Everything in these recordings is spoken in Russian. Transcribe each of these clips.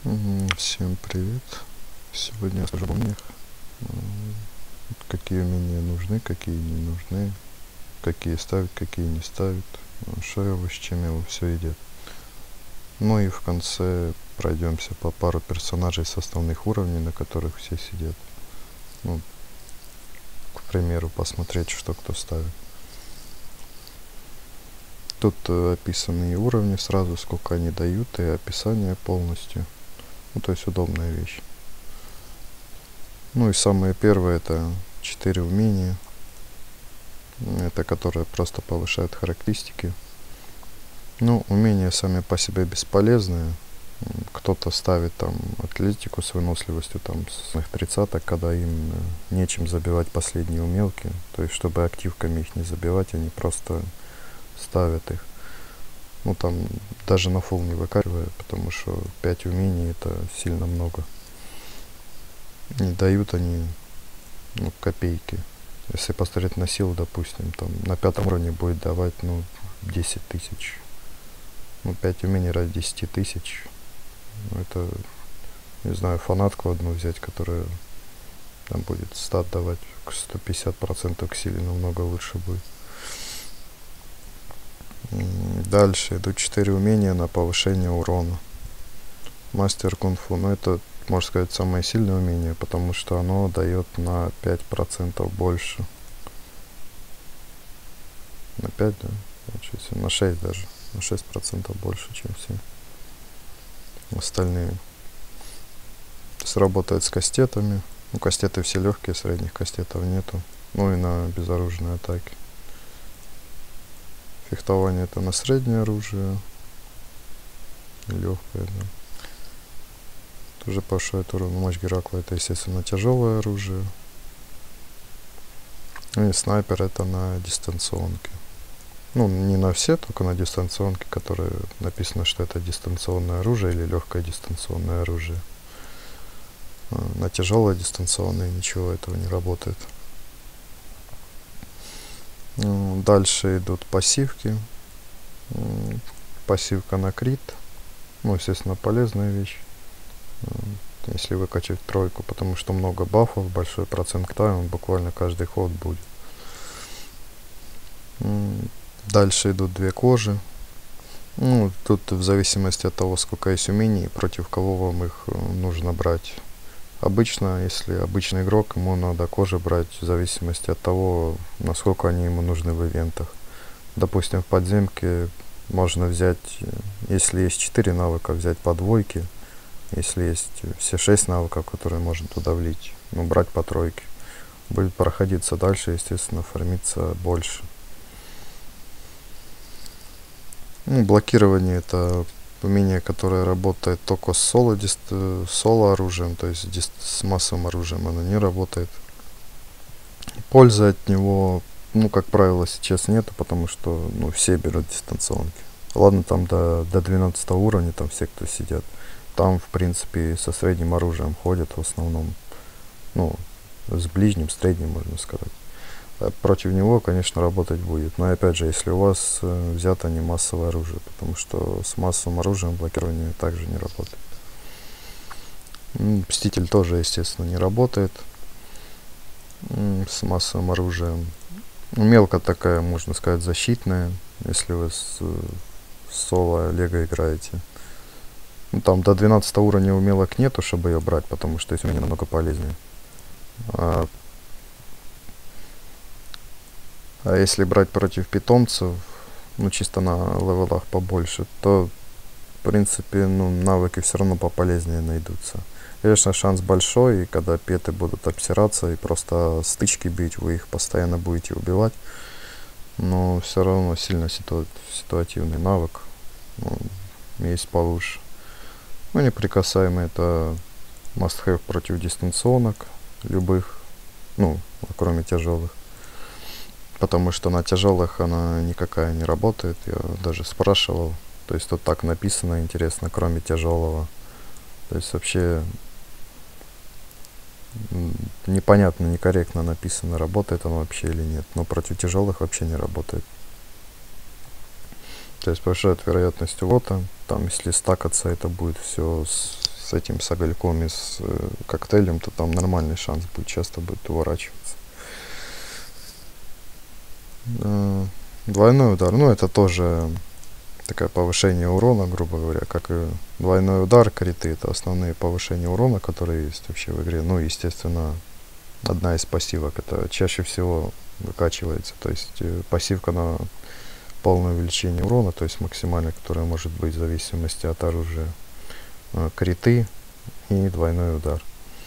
Всем привет! Сегодня я скажу об умениях, какие умения нужны, какие не нужны, какие ставить, какие не ставить, что его, с чем его все идет. Ну и в конце пройдемся по пару персонажей с основных уровней, на которых все сидят. Ну, к примеру, посмотреть, что кто ставит. Тут описаны и уровни сразу, сколько они дают, и описание полностью. Ну, то есть удобная вещь. Ну и самое первое — это 4 умения. Это которые просто повышают характеристики. Ну, умения сами по себе бесполезные. Кто-то ставит там атлетику с выносливостью там с 30-ок, когда им нечем забивать последние умелки. То есть, чтобы активками их не забивать, они просто ставят их. Ну, там даже на фул не выкаривая, потому что 5 умений — это сильно много. Не дают они, ну, копейки. Если посмотреть на силу, допустим, там на 5-м уровне будет давать, ну, 10 тысяч. Ну, 5 умений ради 10 тысяч. Ну, это, не знаю, фанатку одну взять, которая там будет стат давать 150% к силе, намного лучше будет. Дальше идут 4 умения на повышение урона. Мастер кунг-фу, ну, это, можно сказать, самое сильное умение, потому что оно дает на 5% больше. На 5, да? Получается, на 6 даже. На 6% больше, чем все остальные. Сработает с кастетами. Ну, кастеты все легкие, средних кастетов нету. Ну и на безоружные атаки. Фехтование — это на среднее оружие. Легкое, да. Тоже повышает урон. Мощь Геракла — это, естественно, тяжелое оружие. И снайпер — это на дистанционке. Ну, не на все, только на дистанционке, которые написано, что это дистанционное оружие или легкое дистанционное оружие. На тяжелое дистанционное ничего этого не работает. Дальше идут пассивки. Пассивка на крит. Ну, естественно, полезная вещь. Если выкачать тройку, потому что много бафов, большой процент к тайму, буквально каждый ход будет. Дальше идут 2 кожи. Ну, тут в зависимости от того, сколько есть умений, против кого вам их нужно брать. Обычно, если обычный игрок, ему надо кожи брать в зависимости от того, насколько они ему нужны в ивентах. Допустим, в подземке можно взять, если есть 4 навыка, взять по двойке. Если есть все 6 навыков, которые можно туда влить, ну, брать по тройке. Будет проходиться дальше, естественно, фармиться больше. Ну, блокирование — это умение, которое работает только с соло оружием, то есть с массовым оружием оно не работает. Пользы от него, ну, как правило, сейчас нету, потому что, ну, все берут дистанционки. Ладно, там до 12 уровня, там все, кто сидят, там, в принципе, со средним оружием ходят в основном, ну, с ближним, средним, можно сказать. Против него, конечно, работать будет. Но опять же, если у вас взято не массовое оружие, потому что с массовым оружием блокирование также не работает. Мститель тоже, естественно, не работает с массовым оружием. Мелко такая, можно сказать, защитная, если вы с соло лего играете. Ну, там до 12 уровня умелок нету, чтобы ее брать, потому что эти умения намного полезнее. А если брать против питомцев, ну, чисто на левелах побольше, то, в принципе, ну, навыки все равно пополезнее найдутся. Конечно, шанс большой, и когда петы будут обсираться и просто стычки бить, вы их постоянно будете убивать. Но все равно сильно ситуативный навык. Ну, есть получше. Ну, неприкасаемый — это must-have против дистанционок любых, ну, кроме тяжелых. Потому что на тяжелых она никакая не работает. Я даже спрашивал. То есть тут так написано, интересно, кроме тяжелого. То есть вообще непонятно, некорректно написано, работает оно вообще или нет. Но против тяжелых вообще не работает. То есть повышает вероятность урона. Там, если стакаться, это будет все с этим, с огольком и с коктейлем, то там нормальный шанс будет, часто будет уворачиваться. Двойной удар, ну это тоже такое повышение урона, грубо говоря, как и двойной удар, криты, это основные повышения урона, которые есть вообще в игре. Ну, естественно, одна из пассивок, это чаще всего выкачивается, то есть пассивка на полное увеличение урона, то есть максимально, которое может быть в зависимости от оружия, криты и двойной удар.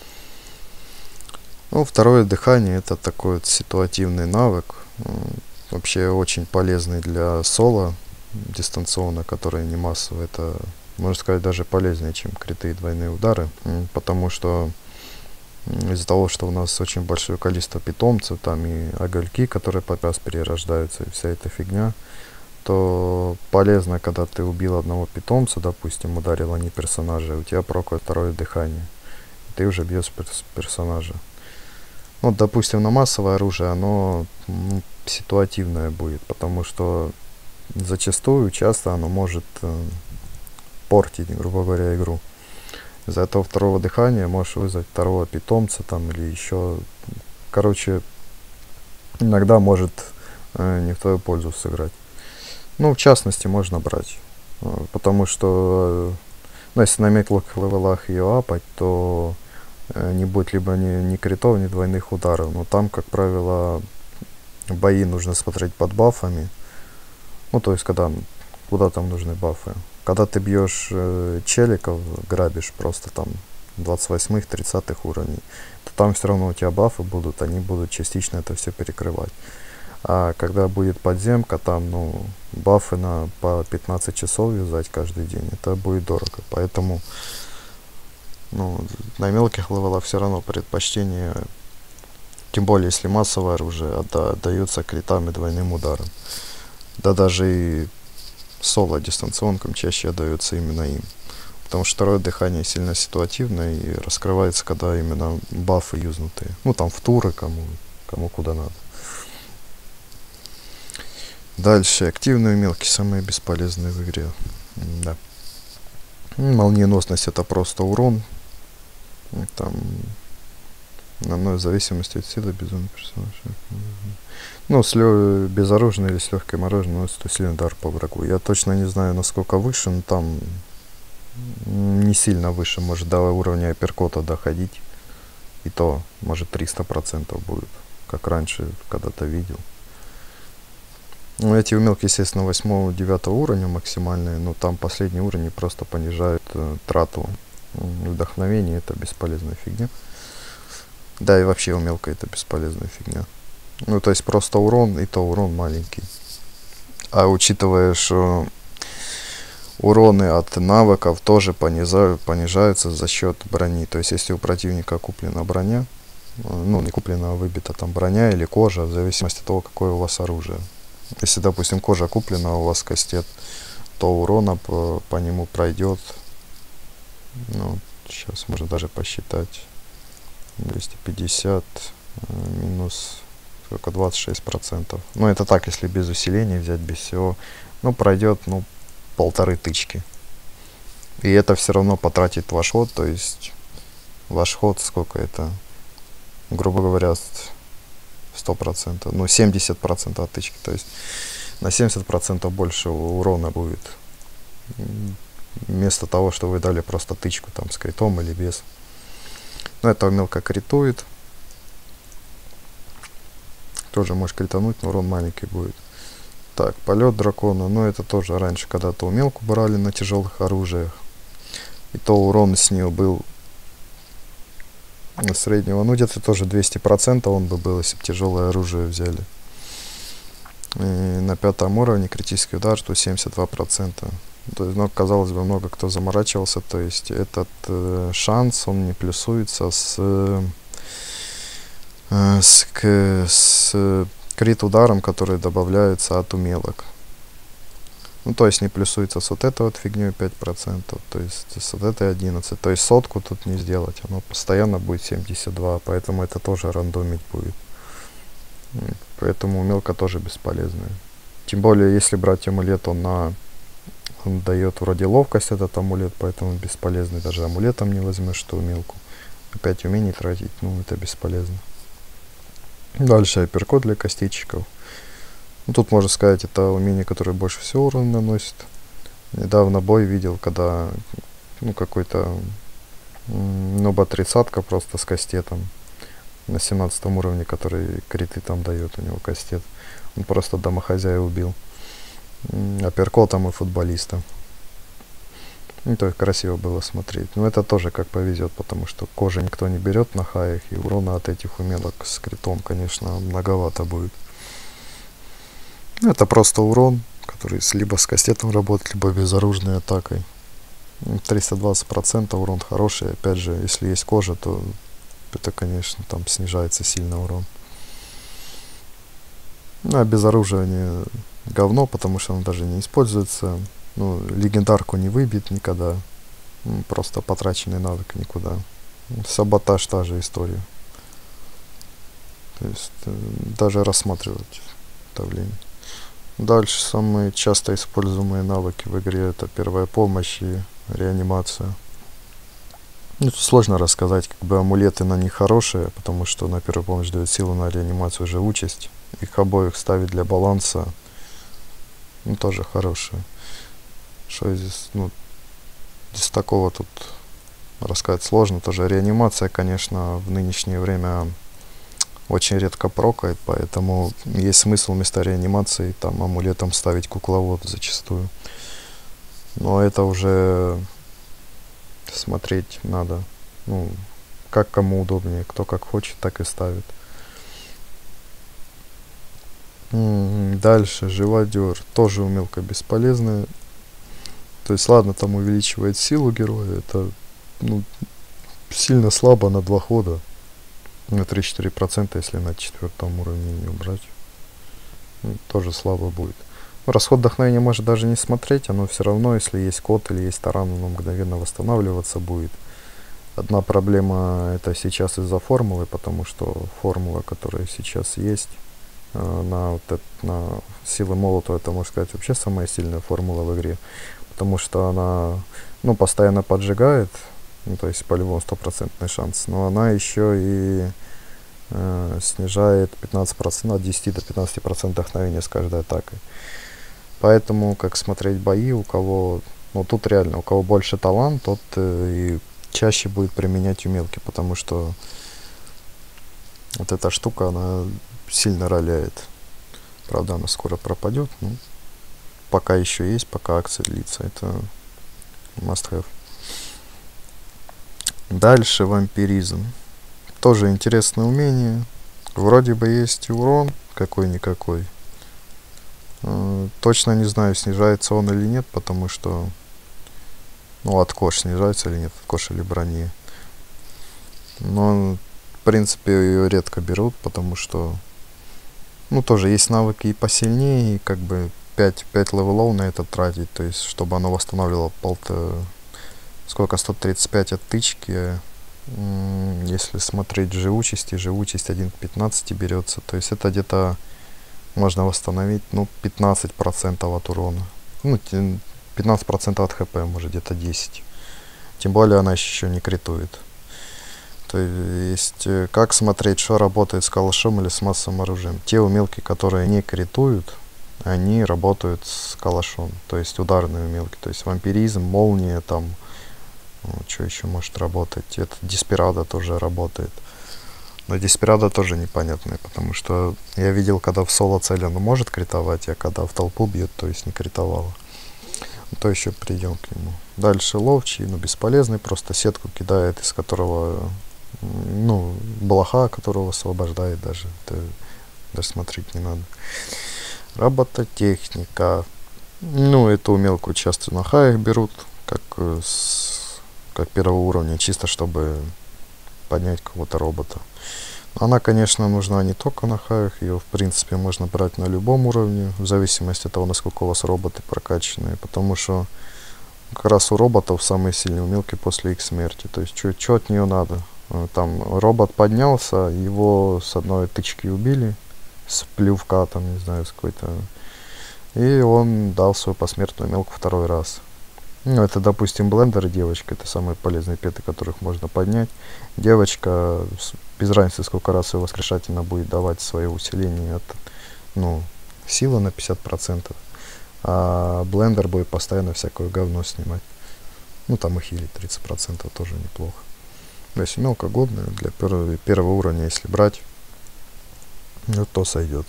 Ну, второе дыхание, это такой вот ситуативный навык, вообще очень полезный для соло дистанционно, который не массовый. Это, можно сказать, даже полезнее, чем криты и двойные удары, потому что из-за того, что у нас очень большое количество питомцев, там и огольки, которые по раз перерождаются, и вся эта фигня, то полезно, когда ты убил одного питомца, допустим, ударил они персонажа, у тебя прокает второе дыхание, ты уже бьешь персонажа. Вот, допустим, на массовое оружие оно ситуативное будет, потому что зачастую, часто оно может портить, грубо говоря, игру. Из-за этого второго дыхания можешь вызвать второго питомца там или еще, короче, иногда может не в твою пользу сыграть. Ну, в частности, можно брать, потому что, ну, если на меклых левелах ее апать, то не будет либо ни критов, ни двойных ударов, но там, как правило, бои нужно смотреть под бафами. Ну, то есть, куда там нужны бафы. Когда ты бьешь челиков, грабишь просто там 28-х, 30-х уровней, то там все равно у тебя бафы будут, они будут частично это все перекрывать. А когда будет подземка, там, ну, бафы по 15 часов юзать каждый день, это будет дорого. Поэтому, ну, на мелких левелах все равно предпочтение, тем более, если массовое оружие, отдается критам и двойным ударом. Да даже и соло дистанционкам чаще отдается именно им. Потому что второе дыхание сильно ситуативное и раскрывается, когда именно бафы юзнутые. Ну, там в туры, кому куда надо. Дальше. Активные мелкие, самые бесполезные в игре. Да. Молниеносность — это просто урон. Там, в зависимости от силы, безумный персонаж. Ну, безоружный или с легким оружием наносит сильный удар по врагу. Я точно не знаю, насколько выше, но там не сильно выше. Может до уровня апперкота доходить. И то, может, 300% будет. Как раньше когда-то видел. Ну, эти умелки, естественно, 8-9 уровня максимальные. Но там последние уровни просто понижают трату вдохновения. Это бесполезная фигня. Да, и вообще умелка — это бесполезная фигня. Ну, то есть просто урон, и то урон маленький. А учитывая, что уроны от навыков тоже понижаются за счет брони. То есть если у противника куплена броня, ну, не куплена, а выбита там броня или кожа, в зависимости от того, какое у вас оружие. Если, допустим, кожа куплена, а у вас кастет, то урона по нему пройдет, ну, сейчас можно даже посчитать, 250 минус только 26%. Ну, это так, если без усиления взять, без всего. Ну, пройдет, ну, 1,5 тычки. И это все равно потратит ваш ход, то есть ваш ход, сколько это, грубо говоря, 100%, ну, 70% от тычки, то есть на 70% больше урона будет. Вместо того, что вы дали просто тычку там с критом или без. Ну, это мелко критует. Тоже можешь критануть, но урон маленький будет. Так, полет дракона. Ну, это тоже раньше когда-то умелку брали на тяжелых оружиях. И то урон с нее был среднего. Ну, где-то тоже 200% он бы был, если бы тяжелое оружие взяли. И на 5 уровне критический удар, что 72%. То есть, ну, казалось бы, много кто заморачивался. То есть этот шанс, он не плюсуется с крит-ударом, который добавляется от умелок. Ну, то есть не плюсуется с вот этой вот фигней 5%, то есть с вот этой 11%. То есть сотку тут не сделать, оно постоянно будет 72%, поэтому это тоже рандомить будет. Поэтому умелка тоже бесполезная. Тем более, если брать амулет, он на Он дает вроде ловкость этот амулет, поэтому бесполезный. Даже амулетом не возьмешь ту умелку. Опять умений тратить, ну это бесполезно. Дальше апперкот для костейчиков. Ну, тут можно сказать, это умение, которое больше всего урона наносит. Недавно бой видел, когда ну какой-то ноба 30-ка просто с кастетом на 17 уровне, который криты там дает, у него кастет. Он просто домохозяя убил. Апперкотом и футболиста. Это красиво было смотреть. Но это тоже как повезет, потому что кожи никто не берет на хаях, и урона от этих умелок с критом, конечно, многовато будет. Это просто урон, который либо с кастетом работает, либо безоружной атакой. 320% урон хороший. Опять же, если есть кожа, то это, конечно, там снижается сильно урон. Ну, а без оружия говно, потому что оно даже не используется. Ну, легендарку не выбьет никогда. Просто потраченный навык никуда. Саботаж та же история. То есть даже рассматривать давление. Дальше самые часто используемые навыки в игре — это первая помощь и реанимация. Ну, тут сложно рассказать, как бы амулеты на них хорошие, потому что на первую помощь дает силу, на реанимацию живучесть. Их обоих ставить для баланса, ну, тоже хорошие. Что здесь, ну, здесь такого тут рассказать сложно. Тоже реанимация, конечно, в нынешнее время очень редко прокает, поэтому есть смысл вместо реанимации там амулетом ставить кукловод зачастую. Но это уже смотреть надо, ну, как кому удобнее, кто как хочет, так и ставит. Дальше живодер, тоже умелка бесполезная. То есть ладно, там увеличивает силу героя, это, ну, сильно слабо на 2 хода. На 3-4%, если на 4-м уровне не убрать. Ну, тоже слабо будет. Расход вдохновения может даже не смотреть, оно все равно, если есть код или есть таран, оно мгновенно восстанавливаться будет. Одна проблема это сейчас из-за формулы, потому что формула, которая сейчас есть, на силы молота, это, можно сказать, вообще самая сильная формула в игре. Потому что она, ну, постоянно поджигает, ну, то есть по-любому 100% шанс, но она еще и снижает 15%, от 10 до 15% вдохновения с каждой атакой. Поэтому, как смотреть бои, у кого, ну, тут реально, у кого больше талант, тот и чаще будет применять умелки, потому что вот эта штука, она сильно роляет. Правда, она скоро пропадет, но пока еще есть, пока акция длится, это must have. Дальше вампиризм. Тоже интересное умение. Вроде бы есть урон какой-никакой. Точно не знаю, снижается он или нет, потому что, ну, откош снижается или нет, откош или брони. Но, в принципе, ее редко берут, потому что, ну, тоже есть навыки и посильнее, и как бы 5 левелов на это тратить, то есть, чтобы оно восстанавливало сколько, 135 от тычки. Если смотреть живучесть 1 к 15 берется, то есть это где-то можно восстановить, ну, 15% от урона. Ну, 15% от хп, может где-то 10. Тем более она еще не критует. То есть, как смотреть, что работает с калашом или с массовым оружием. Те умелки, которые не критуют, они работают с калашом. То есть ударные умелки. То есть вампиризм, молния, там, что еще может работать. Это Деспирадо тоже работает. Но Деспирадо тоже непонятное, потому что я видел, когда в соло цели оно может критовать, а когда в толпу бьет, то есть не критовало. То еще придем к нему. Дальше ловчий, но бесполезный, просто сетку кидает, из которого, ну, блоха, которого освобождает даже. Это даже смотреть не надо. Робототехника. Ну, эту умелку часто на хаях берут, как первого уровня, чисто чтобы поднять какого-то робота. Она, конечно, нужна не только на хаях, ее, в принципе, можно брать на любом уровне, в зависимости от того, насколько у вас роботы прокачанные, потому что как раз у роботов самые сильные умелки после их смерти, то есть что от нее надо. Там робот поднялся, его с одной тычки убили, с плювка, там, не знаю, с какой-то, И он дал свою посмертную мелку второй раз. Ну, это, допустим, блендер и девочка. Это самые полезные петы, которых можно поднять. Девочка, без разницы, сколько раз ее воскрешательно будет давать свое усиление от, ну, силы на 50%. А блендер будет постоянно всякое говно снимать. Ну, там и хилить 30% тоже неплохо. То есть мелко годная для первого уровня, если брать, ну, то сойдет.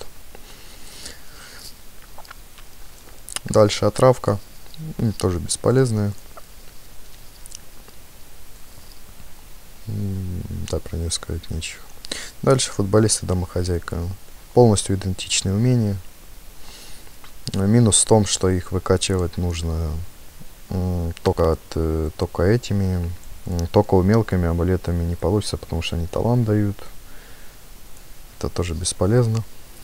Дальше отравка. Тоже бесполезная. Да, про нее сказать нечего. Дальше футболист и домохозяйка. Полностью идентичные умения. Минус в том, что их выкачивать нужно только этими. Только мелкими амулетами не получится, потому что они талант дают. Это тоже бесполезно.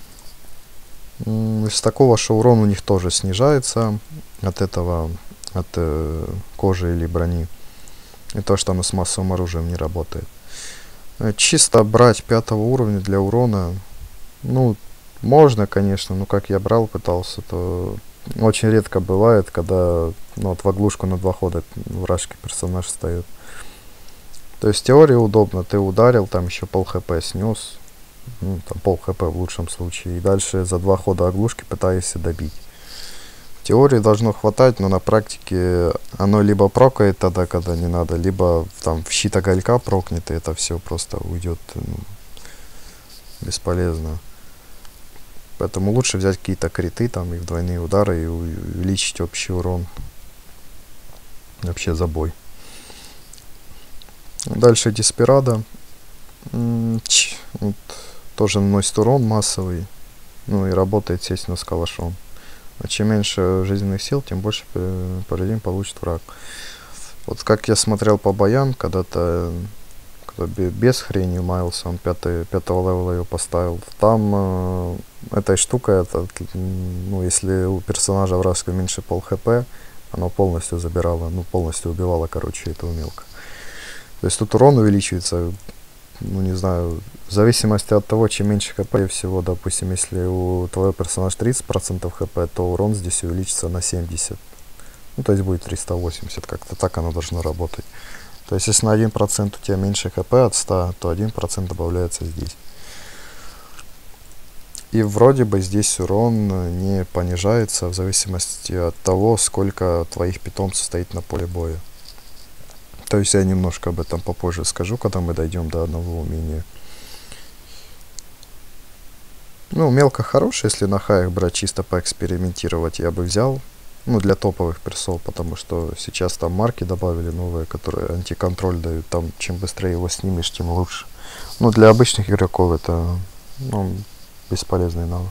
Из такого, что урон у них тоже снижается от этого, от кожи или брони. И то, что оно с массовым оружием не работает. Чисто брать 5 уровня для урона, ну, можно, конечно, но как я брал, пытался, то очень редко бывает, когда, ну, вот в оглушку на 2 хода вражеский персонаж встает. То есть теория удобно, ты ударил, там еще пол хп снес, ну, там пол хп в лучшем случае, и дальше за 2 хода оглушки пытаешься добить. В теории должно хватать, но на практике оно либо прокает тогда, когда не надо, либо там в щит огонька прокнет, и это все просто уйдет, ну, бесполезно. Поэтому лучше взять какие-то криты, там, и в двойные удары, и увеличить общий урон. Вообще забой. Дальше Деспирадо. Вот, тоже наносит урон массовый. Ну и работает, естественно, с калашом. А чем меньше жизненных сил, тем больше парадигм получит враг. Вот как я смотрел по боям, когда-то, когда без хрени маялся, он 5-го левела ее поставил. Там этой штукой, ну, если у персонажа вражеского меньше пол хп, оно полностью забирало, ну, полностью убивало, короче, этого мелко. То есть тут урон увеличивается, ну, не знаю, в зависимости от того, чем меньше хп всего, допустим, если у твоего персонажа 30% хп, то урон здесь увеличится на 70%. Ну, то есть будет 380, как-то так оно должно работать. То есть если на 1% у тебя меньше хп от 100, то 1% добавляется здесь. И вроде бы здесь урон не понижается в зависимости от того, сколько твоих питомцев стоит на поле боя. То есть я немножко об этом попозже скажу, когда мы дойдем до одного умения. Ну, мелко хороший, если на хаях брать чисто поэкспериментировать, я бы взял. Ну, для топовых персов, потому что сейчас там марки добавили новые, которые антиконтроль дают. Там, чем быстрее его снимешь, тем лучше. Ну, для обычных игроков это, ну, бесполезный навык.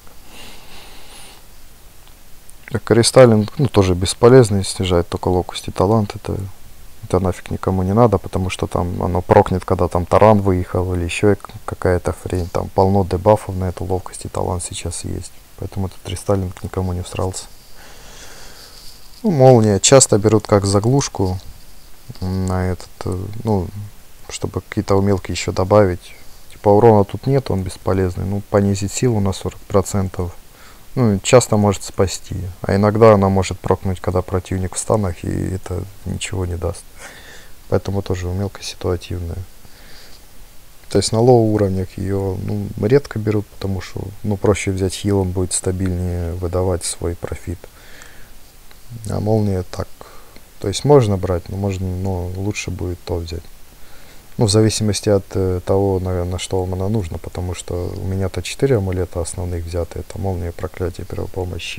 Кристаллин, ну, тоже бесполезный, снижает только ловкость и талант. Это нафиг никому не надо, потому что там оно прокнет, когда там таран выехал или еще какая-то хрень. Там полно дебафов на эту ловкость и талант сейчас есть. Поэтому этот рестайлинг никому не всрался. Ну, молния часто берут как заглушку на этот, ну, чтобы какие-то умелки еще добавить. Типа урона тут нет, он бесполезный. Ну, понизить силу на 40%. Ну, часто может спасти. А иногда она может прокнуть, когда противник в станах, и это ничего не даст. Поэтому тоже умелка ситуативная. То есть на лоу уровнях ее, ну, редко берут, потому что, ну, проще взять хил, он будет стабильнее выдавать свой профит. А молния так. То есть можно брать, но лучше будет то взять. Ну, в зависимости от того, на что вам она нужна, потому что у меня-то 4 амулета основных взяты. Это молния, проклятие, первопомощи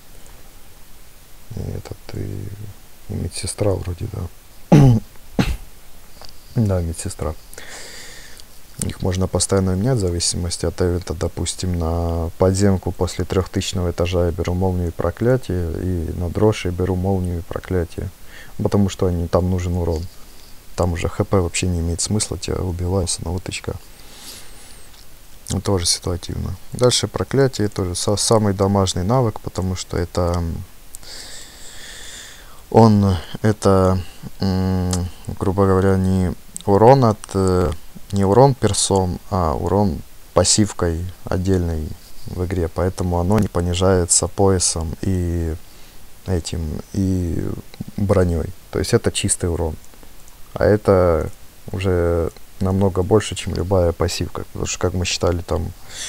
и медсестра вроде, да. Да, медсестра. Их можно постоянно менять в зависимости от эвента. Допустим, на подземку после 3000 этажа я беру молнию и проклятие, и на дрожь я беру молнию и проклятие. Потому что там нужен урон. Там уже хп вообще не имеет смысла, тебя убивают с одного тычка. Тоже ситуативно. Дальше проклятие, тоже самый дамажный навык, потому что это грубо говоря, не урон персом, а урон пассивкой отдельной. в игре, поэтому оно не понижается поясом и этим, и броней. То есть это чистый урон. А это уже намного больше, чем любая пассивка. Потому что, как мы считали, там,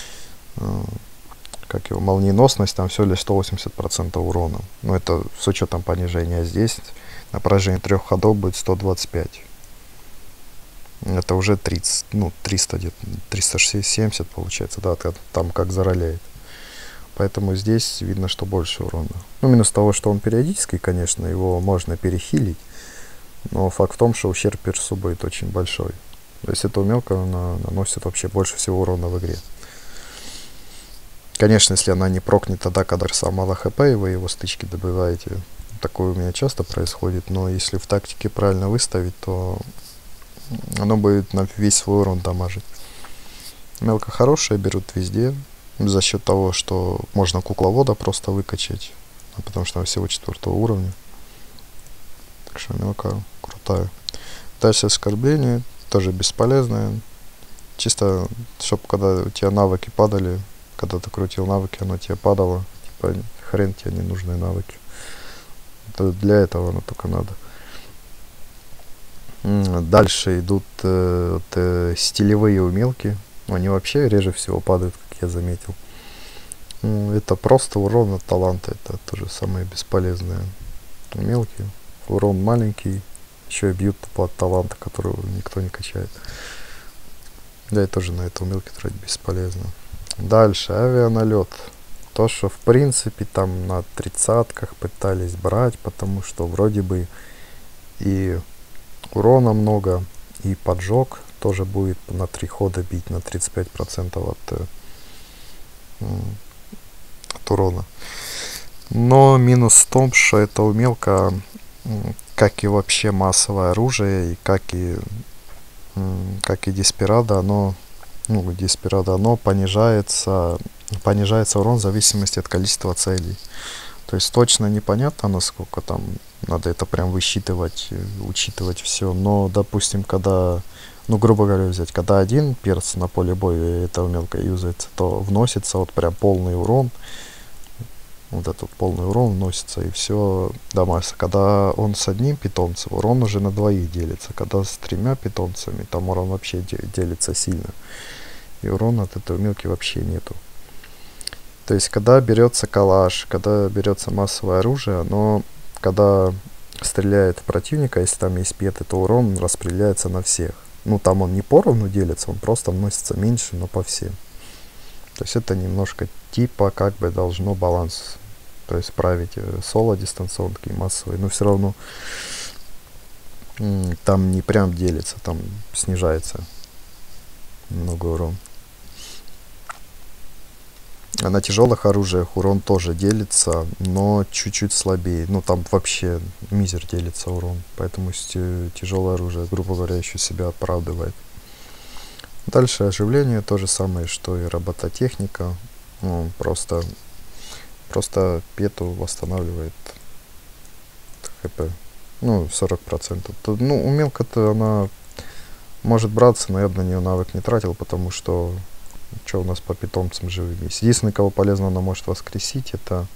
как его, молниеносность, там все лишь 180% урона. Но это с учетом понижения. Здесь на поражение 3 ходов будет 125. Это уже 30, ну, 300 где-то, 370 получается, да, там как зароляет. Поэтому здесь видно, что больше урона. Ну, минус того, что он периодический, конечно, его можно перехилить. Но факт в том, что ущерб персу будет очень большой. То есть эта умелка, она наносит вообще больше всего урона в игре. Конечно, если она не прокнет тогда, когда сам мало хп, и вы его стычки добиваете. Такое у меня часто происходит. Но если в тактике правильно выставить, то оно будет на весь свой урон дамажить. Мелко хорошая, берут везде. За счет того, что можно кукловода просто выкачать. Потому что она всего 4 уровня. Так что мелко крутая. Дальше оскорбление. Тоже бесполезное. Чисто, чтобы когда у тебя навыки падали, когда ты крутил навыки, оно тебе падало. Типа, хрен тебе ненужные навыки. Это для этого оно только надо. Дальше идут стилевые умелки. Они вообще реже всего падают, как я заметил. Это просто урон от таланта. Это тоже самые бесполезные умелки. Урон маленький. Еще и бьют тупо от таланта, которого никто не качает. Да и тоже на это умелки тратить бесполезно. Дальше авианалет. То, что в принципе там на 30-ках пытались брать, потому что вроде бы и урона много, и поджог тоже будет на 3 хода бить на 35% от урона. Но минус в том, что эта умелка, как и вообще массовое оружие, и как и Деспирадо, оно понижается урон в зависимости от количества целей. То есть точно непонятно, насколько там надо это прям высчитывать, учитывать все. Но, допустим, когда, грубо говоря, взять, когда один перс на поле боя, эта умелка юзается, то вносится вот прям полный урон. Вот этот полный урон вносится, и все дамажится. Когда он с одним питомцем, урон уже на 2 делится. Когда с 3 питомцами, там урон вообще делится сильно. И урона от этой умелки вообще нету. То есть, когда берется калаш, когда берется массовое оружие, оно, когда стреляет в противника, если там есть петы, то урон распределяется на всех. Там он не поровну делится, он просто вносится меньше, но по всем. То есть, это немножко типа как бы должно баланс. То есть, править соло дистанционки и массовые, но все равно там не прям делится, там снижается много урон. А на тяжелых оружиях урон тоже делится, но чуть-чуть слабее. Там вообще мизер делится урон. Поэтому тяжелое оружие, грубо говоря, еще себя оправдывает. Дальше оживление, то же самое, что и робототехника. Просто пету восстанавливает хп. 40%. Умелка-то она может браться, но я бы на нее навык не тратил, потому что что у нас по питомцам живым есть. Единственный, кого полезно она может воскресить, это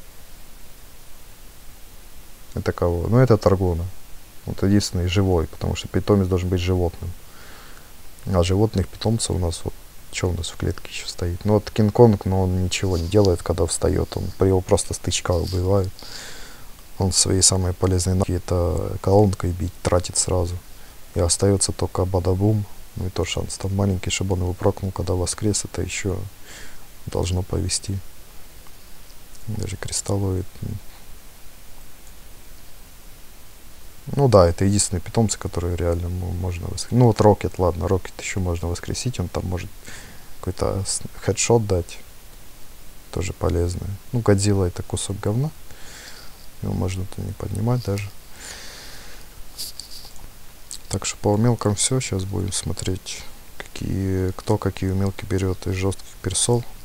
кого? Это Таргона. Вот единственный живой, потому что питомец должен быть животным. А животных питомцев у нас что у нас в клетке еще стоит? Кинг-Конг, но он ничего не делает, когда встает. Его просто стычка убивают. Он свои самые полезные навыки, это колонкой бить, тратит сразу. И остается только Бадабум. И то шанс там маленький, чтобы он его прокнул, когда воскрес, это еще должно повести. Даже кристаллоид. Да, это единственные питомцы, которые реально можно воскресить. Рокет, ладно, Рокет еще можно воскресить, он там может какой-то хедшот дать. Тоже полезно. Годзилла это кусок говна. Его можно-то не поднимать даже. Так что по умелкам все. Сейчас будем смотреть, кто какие умелки берет из жестких персов.